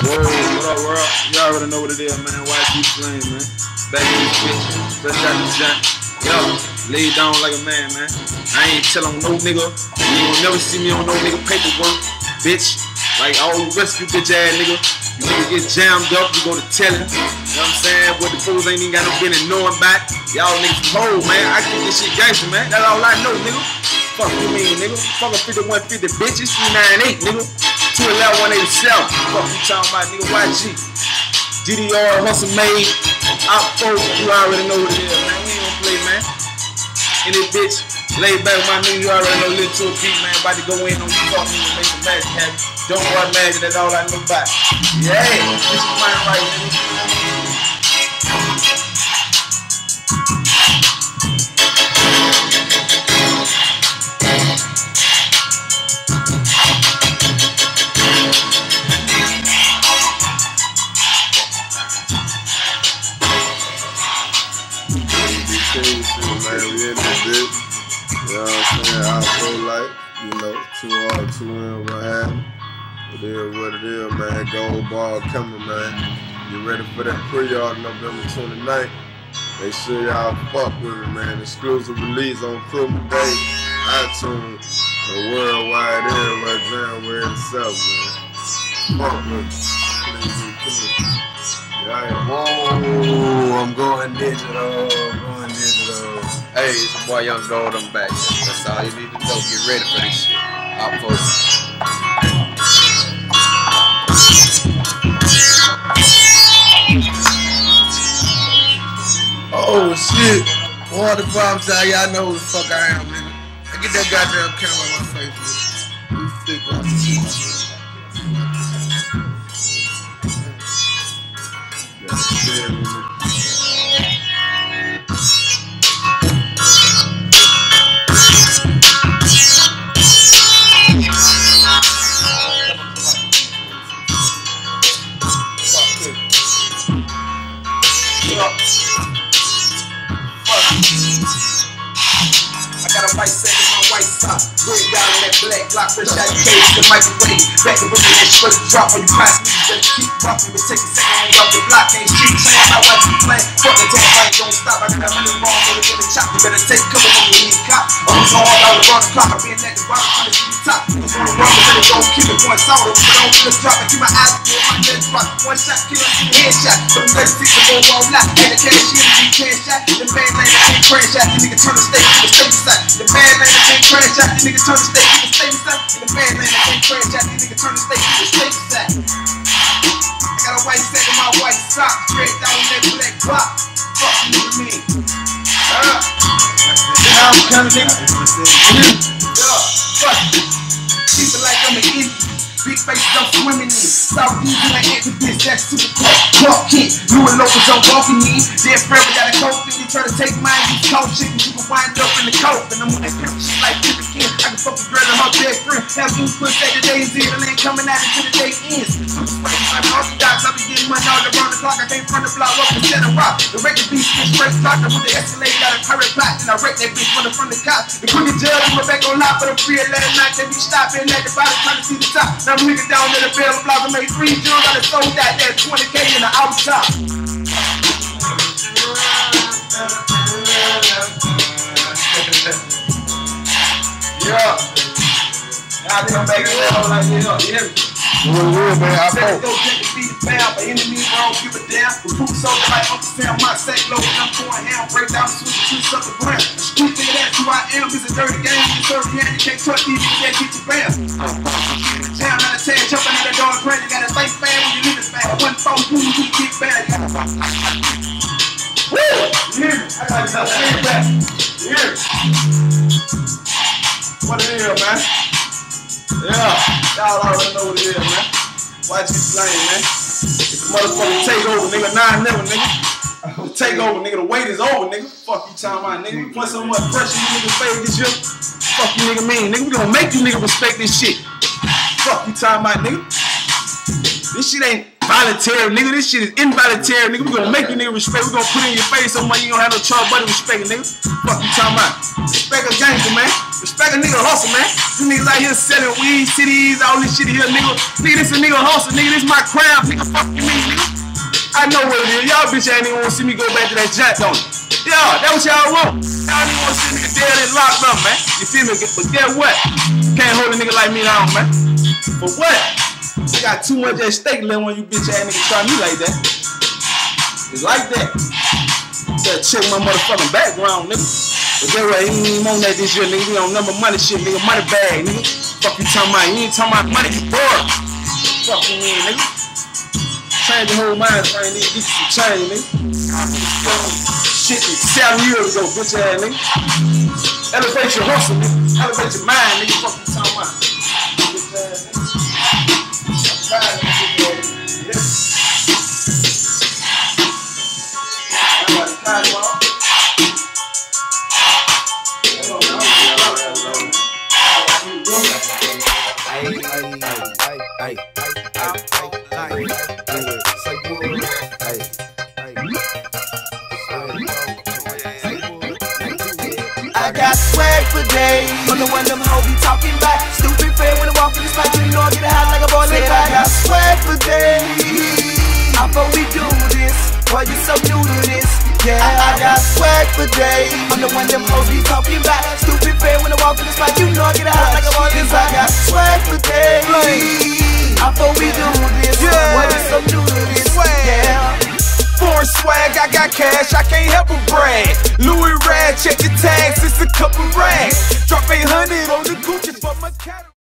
Whoa, what up, world? You already know what it is, man. YG Flame, man. Back in this bitch, fresh out the junk. Yo, lay down like a man, man. I ain't tellin' no nigga. You will never see me on no nigga paperwork, bitch. Like all the rest of you bitch ass nigga. You nigga get jammed up, you go to tellin'. You know what I'm saying? What the fools ain't even got no business knowing about. Y'all niggas cold, man. I keep this shit gangster, man. That's all I know, nigga. Fuck you mean, nigga. Fuck a 5150 bitches, 398, nigga. 211 187. Fuck you talking about, nigga. YG. DDR, Hustle Made. Outfolk, you already know what it is, man. We ain't gonna play, man. And this bitch, lay back with my nigga, you already know, listen to a beat, man. About to go in on you, fuck me, and make some magic happen. Don't worry, magic, that's all I know about. Yeah, this is mine right, nigga. Man, we in this bitch. You know what I'm saying? Outro life, you know, 2 hard, 2 in, what happened. It is what it is, man. Gold ball coming, man. You ready for that pre-yard November 29th? Make sure y'all fuck with it, man. Exclusive release on Christmas Day, iTunes, and worldwide everywhere, January itself, man. Fuck with it. Whoa, I'm going digital, Hey, it's your boy Young Gold, I'm back. That's all you need to know. Get ready for this shit. I'll post. Oh shit. Water bombs out, y'all know who the fuck I am, nigga. I get that goddamn camera on my face, man. You thick on the shit. White set in my white sock, red down in that black block, fresh out the cage, the microwave, back and booking that straight drop on you pass me, just keep rocking, but take a second off the block, ain't shit playing, my wife be playing, fuck the damn fight, don't stop, I got money wrong, go to the chop, you better take cover when you need cop, I'm so hard out around the clock, I been at the bottom, trying to see the top, I'm gonna run, but better don't keep it going sour, but don't just drop, I keep my eyes on my legs rock, one shot, kill a headshot, but I'm ready to see the go all night, and the cash in, the cash shot, the bad man, the crash shot, the nigga turn the state, the state side, the bad man, the crash out, the nigga turn the state to the state side. And the bad man that crash out, the nigga turn the state to the state side. I got a white set in my white sock, straight down in that black block. Fuck you with me. Now I'm coming, nigga. Yeah, fuck you. People like I'm an idiot. Big faces I'm swimming in. South East and I ain't the bitch, that's super quick. Fuck it. You and locals I'm walking in. Dead forever got a coat and you try to take mine, you cold shit, and you can wind up in the coat. And I'm on that pimp shit like Pippa King. I can fuck a girl and her dead friend. Have you push that the day's in and ain't coming out until the day ends. I'm orthodox, I be getting money all around the clock. I came from the block up and set a rock. The record beast is straight doctor with the Escalade, got a pirate plot. And I wreck that bitch from the cops. The quick jail, I went back on lock, but I'm free at last night. They be stopping at the bottom trying to see the top. Now I'm nigga down in the bell block, I made 3 jewels, got it sold out there, 20K in the outside. Yeah. I come back in there like yeah. Man, I said go drink and feed the pound, but enemy I don't give a damn. The poop soldier like Uncle Sam, my sack low, and I'm going ham, break down the switch, up the ground. Street nigga, that's who I am, it's a dirty game, it's dirty hand, you can't touch these niggas, get your bam. Town out of town, jumping in the door, crazy, got a face fan when you leave it fan. One phone, you get bad. Woo! You hear me? I gotta tell you back. You hear me? What it is, man? Yeah, y'all already know what it is, man. YG Flame, man. It's a motherfucking takeover, nigga. 9-11, nigga. The takeover, nigga. The wait is over, nigga. Fuck you talking about, nigga. We put so much pressure you niggas face this year. Fuck you nigga mean, nigga. We gonna make you nigga respect this shit. Fuck you talking about, nigga. This shit ain't voluntary, nigga. This shit is involuntary, nigga. We gonna make you nigga respect. We gonna put it in your face so much you don't have no trouble but respect it, nigga. Fuck you talking about? Respect a gangster, man. Respect a nigga hustle, man. You niggas out here selling weed, cities, all this shit here, nigga. Nigga, this a nigga hustle, nigga. This my craft, nigga. Fuck you, nigga. I know what it is. Y'all bitch ain't even wanna see me go back to that jack, don't you? Yeah, that's what y'all want. Y'all didn't want to see a nigga dead and locked up, man. You feel me? But guess what? Can't hold a nigga like me down, man. For what? I got too much at stake letting one of you bitch ass niggas try me like that. It's like that. Better check my motherfucking background, nigga. But guess what? He ain't even on that this year, nigga. He on number money shit, nigga. Money bag, nigga. Fuck you talking about? You ain't talking about money, you bored. Fuck you mean, nigga. Change your whole mind frame, nigga. Get you some change, nigga. Shit 7 years ago, bitch ass nigga. Elevate your hustle, nigga. Elevate your mind, nigga. Fuck you talking about? Bitch ass nigga. I'm tired of this shit, nigga. I'm tired of all. I got swag for days. I'm the one them hoes be talking about. Stupid friend when I walk in the spot, you know I get hot like a boy. Said I got swag for days. How about we do this? Boy, you so new to this. Yeah, I got swag for days. I'm the one them hoes be talking about. Stupid friend when I walk in the spot, you know I get hot like a boy. I got swag for days. How about we do this? Boy, you so new to this. Yeah. Foreign swag, I got cash, I can't help but brag. Louis Rad, check your tags, it's a couple rags. Drop 800 on the Gucci for my cat.